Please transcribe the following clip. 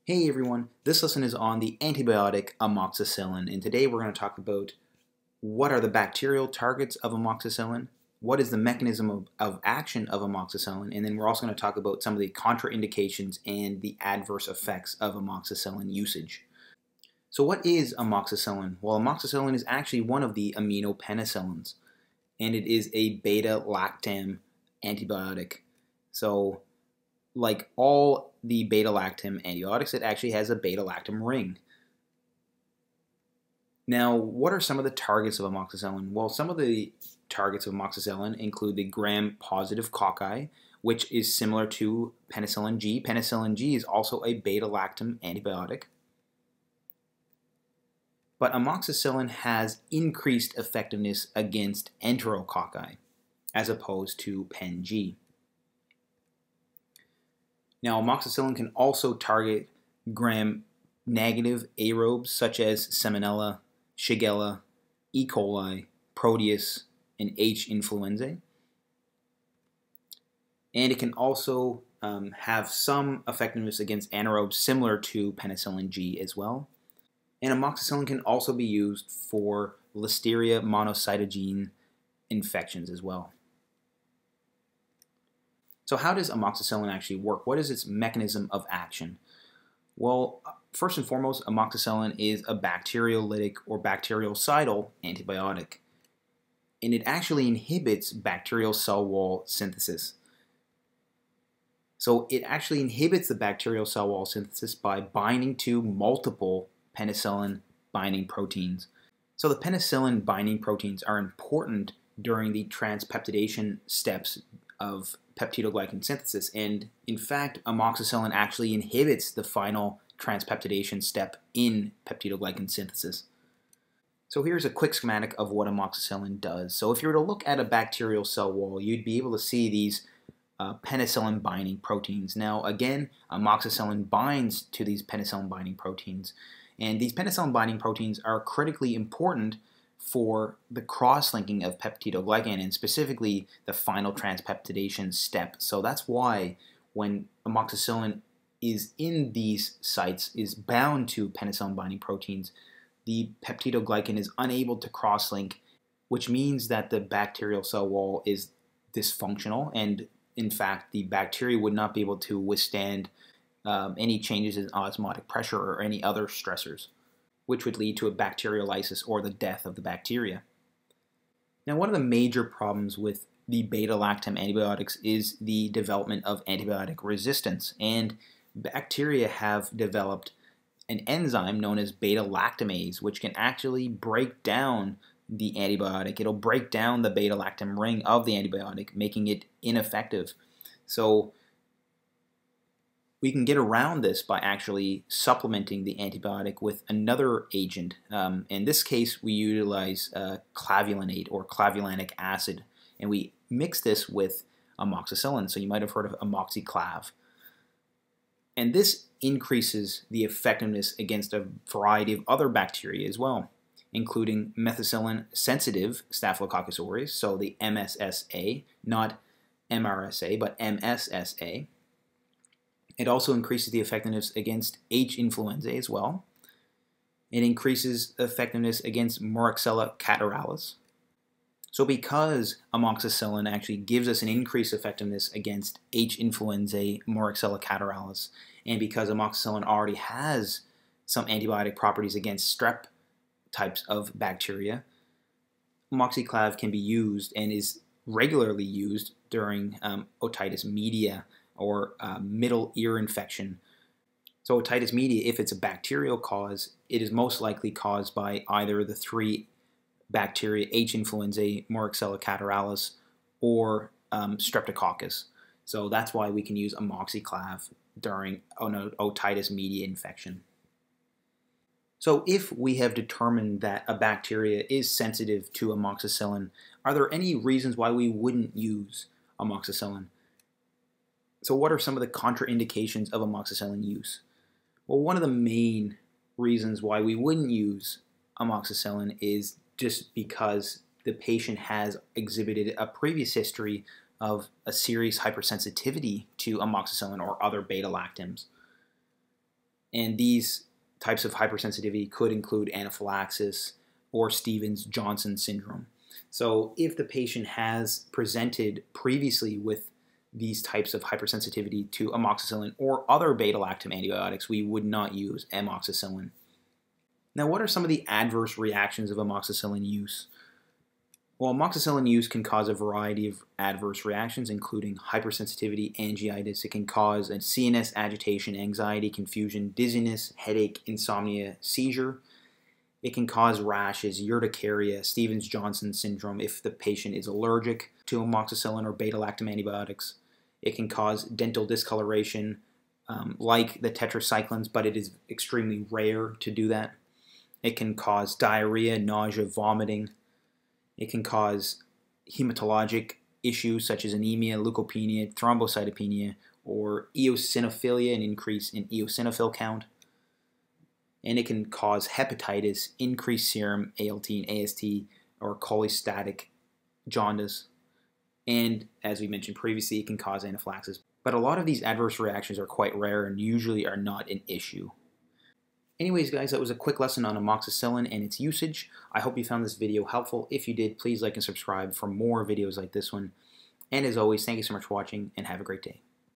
Hey everyone, this lesson is on the antibiotic amoxicillin, and today we're going to talk about what are the bacterial targets of amoxicillin, what is the mechanism of action of amoxicillin, and then we're also going to talk about some of the contraindications and the adverse effects of amoxicillin usage. So what is amoxicillin? Well, amoxicillin is actually one of the aminopenicillins, and it is a beta-lactam antibiotic. So like all the beta-lactam antibiotics, it actually has a beta-lactam ring. Now, what are some of the targets of amoxicillin? Well, some of the targets of amoxicillin include the gram-positive cocci, which is similar to penicillin G. Penicillin G is also a beta-lactam antibiotic. But amoxicillin has increased effectiveness against enterococci, as opposed to Pen G. Now, amoxicillin can also target gram-negative aerobes such as salmonella, shigella, E. coli, Proteus, and H. influenzae. And it can also have some effectiveness against anaerobes similar to penicillin G as well. And amoxicillin can also be used for Listeria monocytogene infections as well. So how does amoxicillin actually work? What is its mechanism of action? Well, first and foremost, amoxicillin is a bacteriolytic or bactericidal antibiotic. And it actually inhibits bacterial cell wall synthesis. So it actually inhibits the bacterial cell wall synthesis by binding to multiple penicillin binding proteins. So the penicillin binding proteins are important during the transpeptidation steps of peptidoglycan synthesis, and in fact amoxicillin actually inhibits the final transpeptidation step in peptidoglycan synthesis. So here's a quick schematic of what amoxicillin does. So if you were to look at a bacterial cell wall, you'd be able to see these penicillin binding proteins. Now again, amoxicillin binds to these penicillin binding proteins, and these penicillin binding proteins are critically important for the cross-linking of peptidoglycan and specifically the final transpeptidation step. So that's why when amoxicillin is in these sites, is bound to penicillin binding proteins, the peptidoglycan is unable to cross-link, which means that the bacterial cell wall is dysfunctional, and in fact the bacteria would not be able to withstand any changes in osmotic pressure or any other stressors, which would lead to a bacteriolysis or the death of the bacteria. Now, one of the major problems with the beta-lactam antibiotics is the development of antibiotic resistance, and bacteria have developed an enzyme known as beta-lactamase, which can actually break down the antibiotic. It'll break down the beta-lactam ring of the antibiotic, making it ineffective. So we can get around this by actually supplementing the antibiotic with another agent. In this case, we utilize clavulanate or clavulanic acid, and we mix this with amoxicillin. So you might have heard of amoxiclav. And this increases the effectiveness against a variety of other bacteria as well, including methicillin-sensitive Staphylococcus aureus, so the MSSA, not MRSA, but MSSA. It also increases the effectiveness against H. influenzae as well. It increases effectiveness against Moraxella catarrhalis. So because amoxicillin actually gives us an increased effectiveness against H. influenzae, Moraxella catarrhalis, and because amoxicillin already has some antibiotic properties against strep types of bacteria, amoxiclav can be used and is regularly used during otitis media or middle ear infection. So otitis media, if it's a bacterial cause, it is most likely caused by either the three bacteria H. influenzae, Moraxella catarrhalis, or streptococcus. So that's why we can use amoxiclav during an otitis media infection. So if we have determined that a bacteria is sensitive to amoxicillin, are there any reasons why we wouldn't use amoxicillin? So what are some of the contraindications of amoxicillin use? Well, one of the main reasons why we wouldn't use amoxicillin is just because the patient has exhibited a previous history of a serious hypersensitivity to amoxicillin or other beta-lactams. And these types of hypersensitivity could include anaphylaxis or Stevens-Johnson syndrome. So if the patient has presented previously with these types of hypersensitivity to amoxicillin or other beta-lactam antibiotics, we would not use amoxicillin. Now, what are some of the adverse reactions of amoxicillin use? Well, amoxicillin use can cause a variety of adverse reactions, including hypersensitivity, angiitis. It can cause a CNS agitation, anxiety, confusion, dizziness, headache, insomnia, seizure. It can cause rashes, urticaria, Stevens-Johnson syndrome if the patient is allergic to amoxicillin or beta-lactam antibiotics. It can cause dental discoloration, like the tetracyclines, but it is extremely rare to do that. It can cause diarrhea, nausea, vomiting. It can cause hematologic issues such as anemia, leukopenia, thrombocytopenia, or eosinophilia, an increase in eosinophil count. And it can cause hepatitis, increased serum ALT and AST, or cholestatic jaundice. And as we mentioned previously, it can cause anaphylaxis. But a lot of these adverse reactions are quite rare and usually are not an issue. Anyways, guys, that was a quick lesson on amoxicillin and its usage. I hope you found this video helpful. If you did, please like and subscribe for more videos like this one. And as always, thank you so much for watching and have a great day.